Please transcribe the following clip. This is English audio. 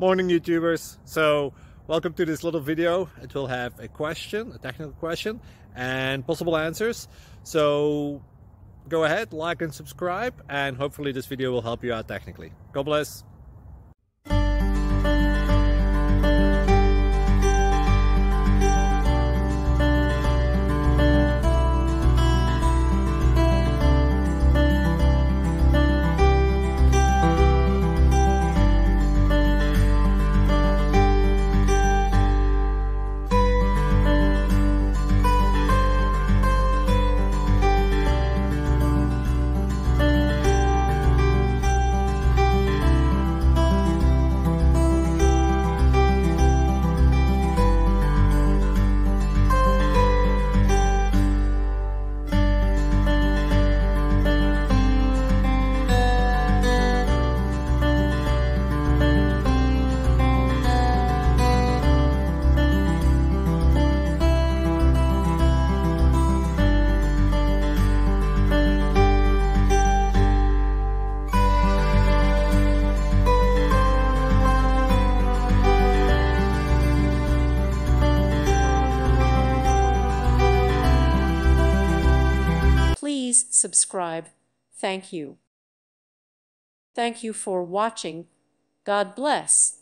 Morning YouTubers. So welcome to this little video. It will have a question, a technical question, and possible answers. So go ahead, like and subscribe, and hopefully this video will help you out technically. God bless. Please subscribe. Thank you. Thank you for watching. God bless.